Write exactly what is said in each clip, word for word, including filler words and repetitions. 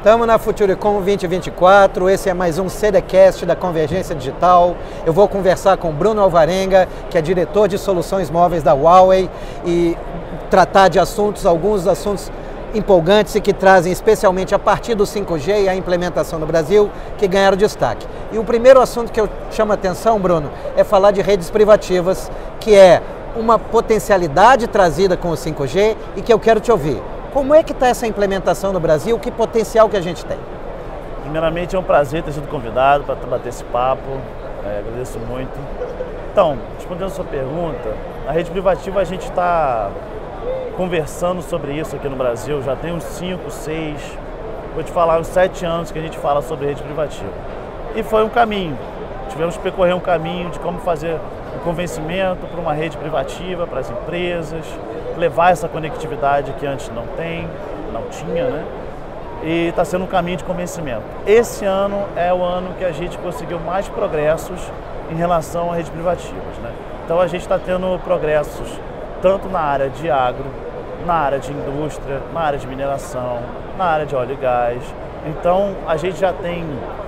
Estamos na Futurecom vinte e vinte e quatro, esse é mais um CDcast da Convergência Digital. Eu vou conversar com Bruno Alvarenga, que é diretor de soluções móveis da Huawei, e tratar de assuntos, alguns assuntos empolgantes e que trazem especialmente a partir do cinco G e a implementação no Brasil, que ganharam destaque. E o primeiro assunto que eu chamo a atenção, Bruno, é falar de redes privativas, que é uma potencialidade trazida com o cinco G e que eu quero te ouvir. Como é que está essa implementação no Brasil? Que potencial que a gente tem? Primeiramente, é um prazer ter sido convidado para bater esse papo. É, agradeço muito. Então, respondendo a sua pergunta, a rede privativa a gente está conversando sobre isso aqui no Brasil. Já tem uns cinco, seis, vou te falar, uns sete anos que a gente fala sobre rede privativa. E foi um caminho. Tivemos que percorrer um caminho de como fazer o convencimento para uma rede privativa, para as empresas, levar essa conectividade que antes não tem, não tinha, né? E está sendo um caminho de convencimento. Esse ano é o ano que a gente conseguiu mais progressos em relação a redes privativas, né? Então a gente está tendo progressos tanto na área de agro, na área de indústria, na área de mineração, na área de óleo e gás. Então a gente já tem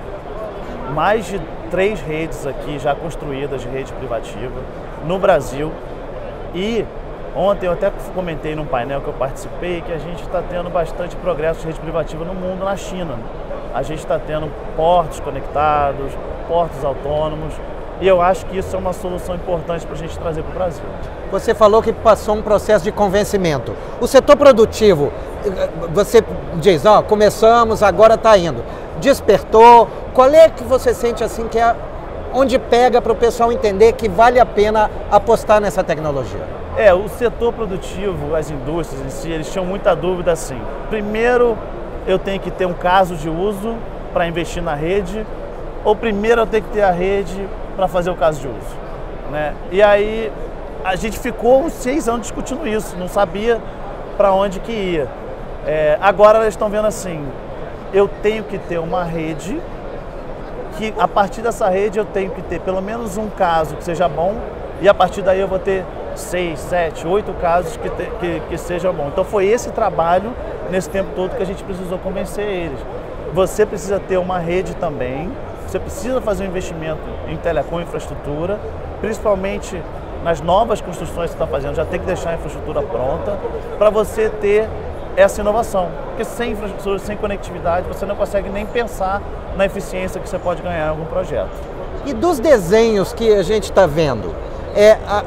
mais de três redes aqui já construídas de rede privativa no Brasil. E ontem eu até comentei num painel que eu participei que a gente está tendo bastante progresso de rede privativa no mundo, na China. A gente está tendo portos conectados, portos autônomos, e eu acho que isso é uma solução importante para a gente trazer para o Brasil. Você falou que passou um processo de convencimento. O setor produtivo, você diz, ó, começamos, agora está indo. Despertou. Qual é que você sente assim que é onde pega para o pessoal entender que vale a pena apostar nessa tecnologia? É, o setor produtivo, as indústrias em si, eles tinham muita dúvida assim. Primeiro, eu tenho que ter um caso de uso para investir na rede, ou primeiro eu tenho que ter a rede para fazer o caso de uso, né? E aí a gente ficou uns seis anos discutindo isso, não sabia para onde que ia. É, agora eles estão vendo assim, eu tenho que ter uma rede, que a partir dessa rede eu tenho que ter pelo menos um caso que seja bom, e a partir daí eu vou ter seis, sete, oito casos que, te, que, que sejam bons. Então foi esse trabalho, nesse tempo todo, que a gente precisou convencer eles. Você precisa ter uma rede também, você precisa fazer um investimento em telecom e infraestrutura, principalmente nas novas construções que você está fazendo, já tem que deixar a infraestrutura pronta para você ter essa inovação. Porque sem infraestrutura, sem conectividade, você não consegue nem pensar na eficiência que você pode ganhar em algum projeto. E dos desenhos que a gente está vendo, É, a,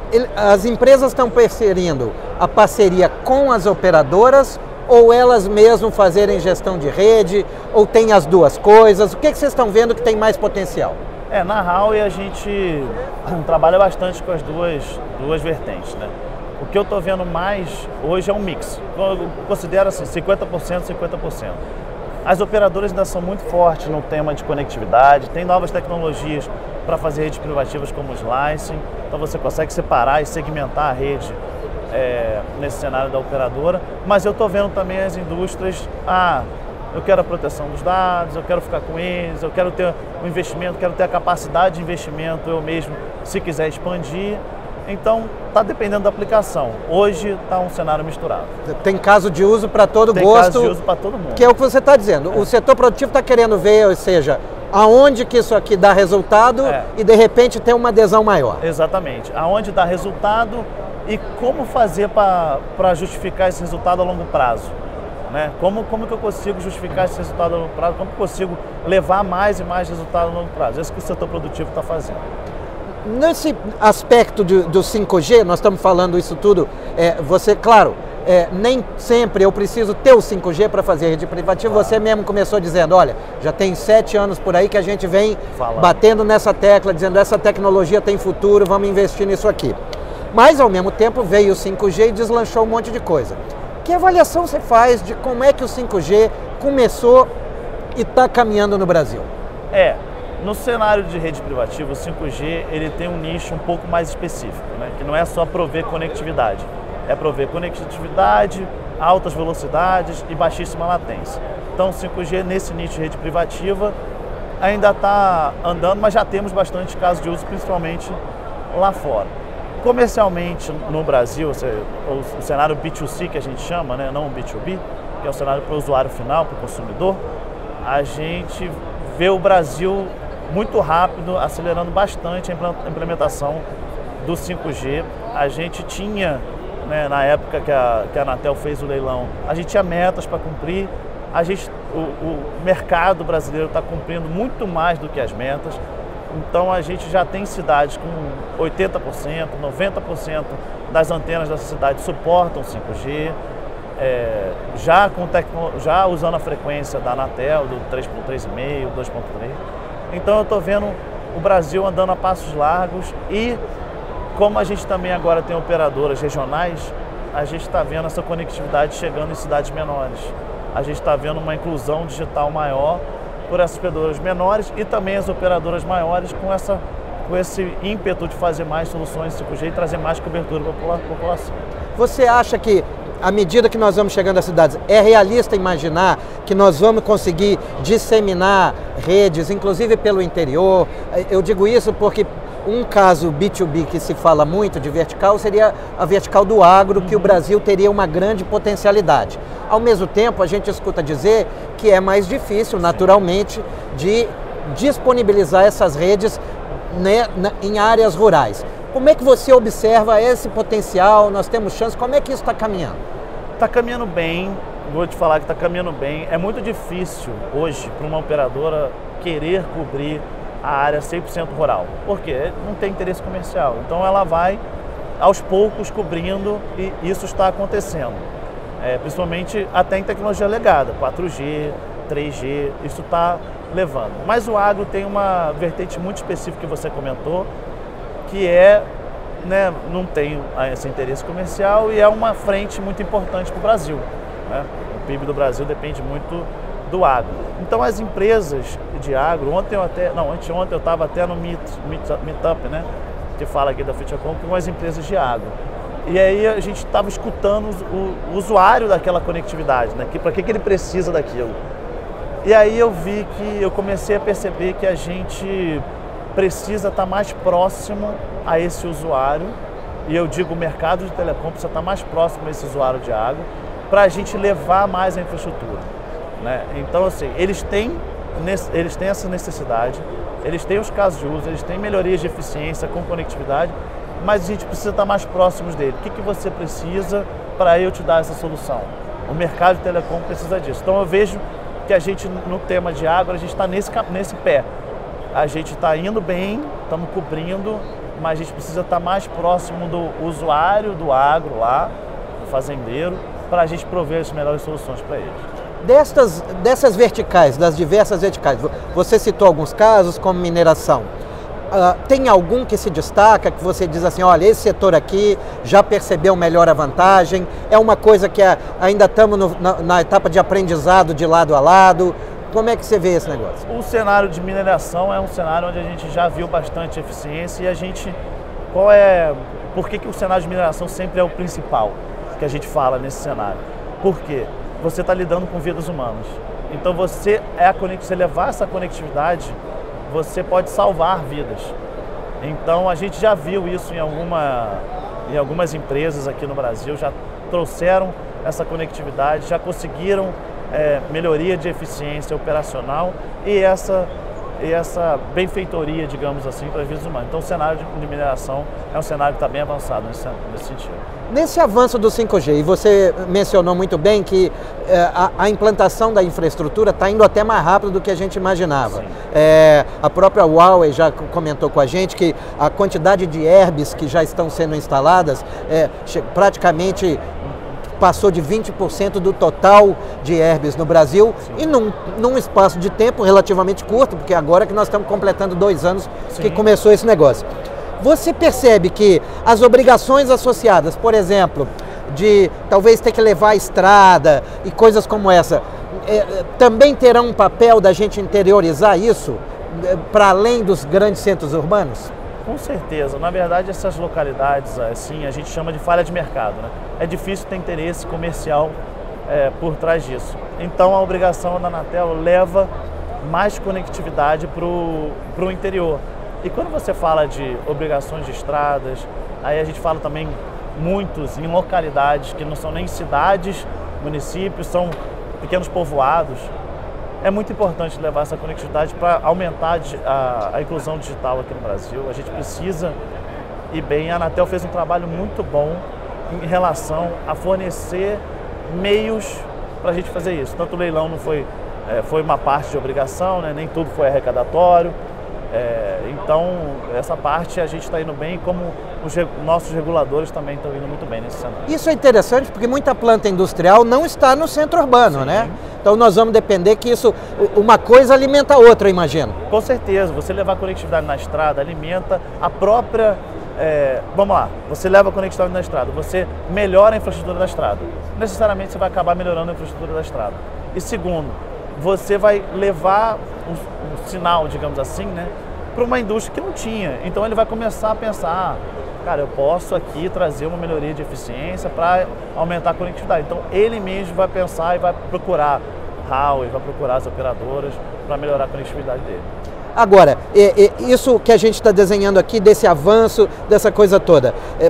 a, as empresas estão preferindo a parceria com as operadoras ou elas mesmo fazerem gestão de rede, ou tem as duas coisas? O que, que vocês estão vendo que tem mais potencial? É, na Huawei a gente trabalha bastante com as duas, duas vertentes, né? O que eu estou vendo mais hoje é um mix. Eu considero assim, cinquenta por cento, cinquenta por cento. As operadoras ainda são muito fortes no tema de conectividade, tem novas tecnologias para fazer redes privativas como o slicing, então você consegue separar e segmentar a rede é, nesse cenário da operadora, mas eu estou vendo também as indústrias, ah, eu quero a proteção dos dados, eu quero ficar com eles, eu quero ter o investimento, quero ter a capacidade de investimento eu mesmo, se quiser expandir. Então, está dependendo da aplicação. Hoje está um cenário misturado. Tem caso de uso para todo Tem gosto. Tem caso de uso para todo mundo. Que é o que você está dizendo. É. O setor produtivo está querendo ver, ou seja, aonde que isso aqui dá resultado é. e de repente tem uma adesão maior. Exatamente. Aonde dá resultado e como fazer para justificar esse resultado a longo prazo. Né? Como, como que eu consigo justificar esse resultado a longo prazo? Como que eu consigo levar mais e mais resultado a longo prazo? É isso que o setor produtivo está fazendo. Nesse aspecto do, do cinco G, nós estamos falando isso tudo, é, você, claro, é, nem sempre eu preciso ter o cinco G para fazer rede privativa, claro. Você mesmo começou dizendo, olha, já tem sete anos por aí que a gente vem Falando. batendo nessa tecla, dizendo essa tecnologia tem futuro, vamos investir nisso aqui. Mas, ao mesmo tempo, veio o cinco G e deslanchou um monte de coisa. Que avaliação você faz de como é que o cinco G começou e está caminhando no Brasil? É... No cenário de rede privativa, o cinco G ele tem um nicho um pouco mais específico, né? Que não é só prover conectividade, é prover conectividade, altas velocidades e baixíssima latência. Então o cinco G nesse nicho de rede privativa ainda está andando, mas já temos bastante casos de uso, principalmente lá fora. Comercialmente no Brasil, o cenário B dois C que a gente chama, né? Não o B dois B, que é o cenário para o usuário final, para o consumidor, a gente vê o Brasil muito rápido, acelerando bastante a implementação do cinco G. A gente tinha, né, na época que a, que a Anatel fez o leilão, a gente tinha metas para cumprir, a gente, o, o mercado brasileiro está cumprindo muito mais do que as metas, então a gente já tem cidades com oitenta por cento, noventa por cento das antenas dessa cidade suportam cinco G, é, já, com tecno, já usando a frequência da Anatel, do três ponto três e meio, dois ponto três. Então eu estou vendo o Brasil andando a passos largos e, como a gente também agora tem operadoras regionais, a gente está vendo essa conectividade chegando em cidades menores. A gente está vendo uma inclusão digital maior por essas operadoras menores e também as operadoras maiores com, essa, com esse ímpeto de fazer mais soluções cinco G e trazer mais cobertura para a população. Você acha que, à medida que nós vamos chegando às cidades, é realista imaginar que nós vamos conseguir disseminar redes, inclusive pelo interior? Eu digo isso porque um caso B dois B que se fala muito de vertical seria a vertical do agro, uhum. que o Brasil teria uma grande potencialidade. Ao mesmo tempo, a gente escuta dizer que é mais difícil, naturalmente, de disponibilizar essas redes, né, na, em áreas rurais. Como é que você observa esse potencial? Nós temos chance? Como é que isso está caminhando? Está caminhando bem, vou te falar que está caminhando bem. É muito difícil hoje para uma operadora querer cobrir a área cem por cento rural, porque não tem interesse comercial. Então ela vai aos poucos cobrindo e isso está acontecendo. É, principalmente até em tecnologia legada, quatro G, três G, isso está levando. Mas o agro tem uma vertente muito específica que você comentou, que é, né, não tem esse interesse comercial e é uma frente muito importante para o Brasil, né? O P I B do Brasil depende muito do agro. Então as empresas de agro, ontem eu até, não, anteontem eu estava até no Meet, Meet, Meetup, né, que fala aqui da Futurecom, com as empresas de agro. E aí a gente estava escutando o, o usuário daquela conectividade, né, que, para que, que ele precisa daquilo. E aí eu vi que, eu comecei a perceber que a gente precisa estar mais próximo a esse usuário, e eu digo o mercado de telecom precisa estar mais próximo a esse usuário de agro, para a gente levar mais a infraestrutura, né? Então, assim, eles têm, eles têm essa necessidade, eles têm os casos de uso, eles têm melhorias de eficiência com conectividade, mas a gente precisa estar mais próximos dele. O que, que você precisa para eu te dar essa solução? O mercado de telecom precisa disso. Então eu vejo que a gente, no tema de agro, a gente está nesse, nesse pé. A gente está indo bem, estamos cobrindo, mas a gente precisa estar mais próximo do usuário do agro lá, do fazendeiro, para a gente prover as melhores soluções para eles. Destas, dessas verticais, das diversas verticais, você citou alguns casos como mineração. Uh, tem algum que se destaca, que você diz assim, olha, esse setor aqui já percebeu melhor a vantagem, é uma coisa que a, ainda estamos no, na, na etapa de aprendizado de lado a lado? Como é que você vê esse negócio? O cenário de mineração é um cenário onde a gente já viu bastante eficiência e a gente, qual é, por que, que o cenário de mineração sempre é o principal que a gente fala nesse cenário? Por quê? Você está lidando com vidas humanas. Então você, é a, você levar essa conectividade, você pode salvar vidas. Então a gente já viu isso em, alguma, em algumas empresas aqui no Brasil, já trouxeram essa conectividade, já conseguiram é, melhoria de eficiência operacional e essa, e essa benfeitoria, digamos assim, para as vidas humanas. Então o cenário de, de mineração é um cenário que está bem avançado nesse, nesse sentido. Nesse avanço do cinco G, e você mencionou muito bem que é, a, a implantação da infraestrutura está indo até mais rápido do que a gente imaginava. É, a própria Huawei já comentou com a gente que a quantidade de Airbus que já estão sendo instaladas é, praticamente passou de vinte por cento do total de Airbus no Brasil. Sim. E num, num espaço de tempo relativamente curto, porque agora que nós estamos completando dois anos Sim. que começou esse negócio. Você percebe que as obrigações associadas, por exemplo, de talvez ter que levar a estrada e coisas como essa, é, também terão um papel da gente interiorizar isso é, para além dos grandes centros urbanos? Com certeza. Na verdade, essas localidades, assim, a gente chama de falha de mercado, né? É difícil ter interesse comercial é, por trás disso. Então, a obrigação da Anatel leva mais conectividade para o interior. E quando você fala de obrigações de estradas, aí a gente fala também muitos em localidades que não são nem cidades, municípios, são pequenos povoados, é muito importante levar essa conectividade para aumentar a, a inclusão digital aqui no Brasil. A gente precisa ir bem. A Anatel fez um trabalho muito bom em relação a fornecer meios para a gente fazer isso. Tanto o leilão não foi, é, foi uma parte de obrigação, né? Nem tudo foi arrecadatório. É, então, essa parte a gente está indo bem, como os nossos reguladores também estão indo muito bem nesse cenário. Isso é interessante porque muita planta industrial não está no centro urbano, Sim. né? Então nós vamos depender que isso, uma coisa alimenta a outra, eu imagino. Com certeza, você levar conectividade na estrada alimenta a própria... É, vamos lá, você leva a conectividade na estrada, você melhora a infraestrutura da estrada. Necessariamente você vai acabar melhorando a infraestrutura da estrada. E segundo, você vai levar um, um sinal, digamos assim, né, para uma indústria que não tinha. Então ele vai começar a pensar, ah, cara, eu posso aqui trazer uma melhoria de eficiência para aumentar a conectividade. Então ele mesmo vai pensar e vai procurar Huawei, vai procurar as operadoras para melhorar a conectividade dele. Agora, é, é, isso que a gente está desenhando aqui, desse avanço, dessa coisa toda, é,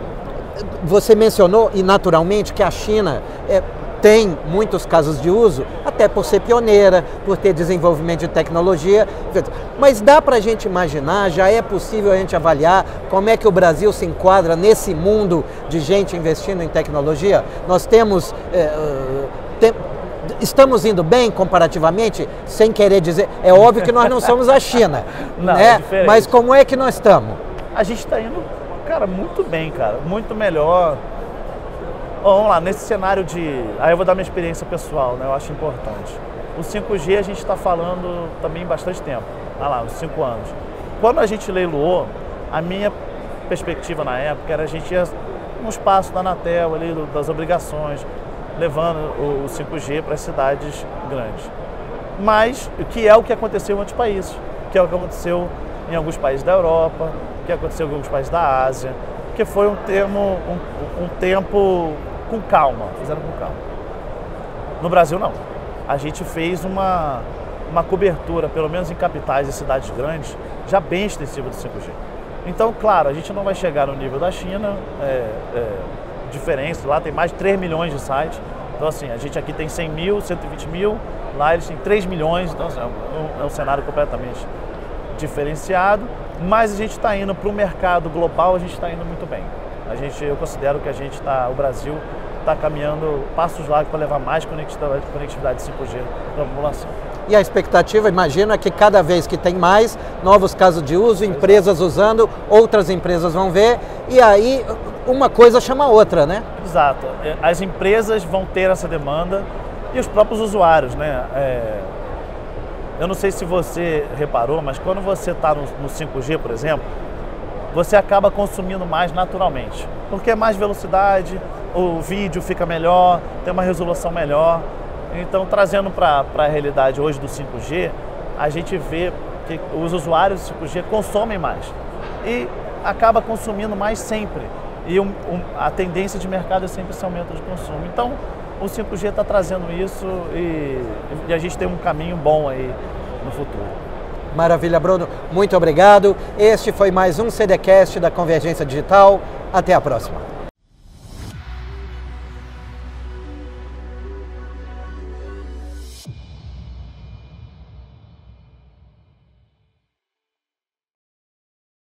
você mencionou, e naturalmente, que a China é, tem muitos casos de uso, até por ser pioneira, por ter desenvolvimento de tecnologia, mas dá para a gente imaginar, já é possível a gente avaliar como é que o Brasil se enquadra nesse mundo de gente investindo em tecnologia? Nós temos... É, tem, Estamos indo bem comparativamente, sem querer dizer, é óbvio que nós não somos a China, não, né? É Mas como é que nós estamos? A gente está indo, cara, muito bem, cara, muito melhor. Bom, vamos lá, nesse cenário de... Aí eu vou dar minha experiência pessoal, né? Eu acho importante. O cinco G a gente está falando também bastante tempo, olha lá, uns cinco anos. Quando a gente leiloou, a minha perspectiva na época era a gente ia no espaço da Anatel ali, das obrigações, levando o cinco G para as cidades grandes. Mas, que é o que aconteceu em outros países, que é o que aconteceu em alguns países da Europa, que aconteceu em alguns países da Ásia, que foi um, termo, um, um tempo com calma, fizeram com calma. No Brasil, não. A gente fez uma, uma cobertura, pelo menos em capitais e cidades grandes, já bem extensiva do cinco G. Então, claro, a gente não vai chegar no nível da China, é, é, diferença, lá tem mais de três milhões de sites, então assim, a gente aqui tem cem mil, cento e vinte mil, lá eles têm três milhões, então assim, é, um, é um cenário completamente diferenciado, mas a gente está indo para o mercado global, a gente está indo muito bem. A gente, eu considero que a gente está, o Brasil está caminhando passos largos para levar mais conectividade, conectividade cinco G para a população. E a expectativa, imagino, é que cada vez que tem mais novos casos de uso, empresas usando, outras empresas vão ver, e aí uma coisa chama a outra, né? Exato. As empresas vão ter essa demanda e os próprios usuários, né? É... Eu não sei se você reparou, mas quando você está no, no cinco G, por exemplo, você acaba consumindo mais naturalmente, porque é mais velocidade, o vídeo fica melhor, tem uma resolução melhor. Então, trazendo para a realidade hoje do cinco G, a gente vê que os usuários do cinco G consomem mais e acaba consumindo mais sempre. E um, um, a tendência de mercado é sempre esse aumento de consumo. Então, o cinco G está trazendo isso e, e a gente tem um caminho bom aí no futuro. Maravilha, Bruno. Muito obrigado. Este foi mais um CDcast da Convergência Digital. Até a próxima.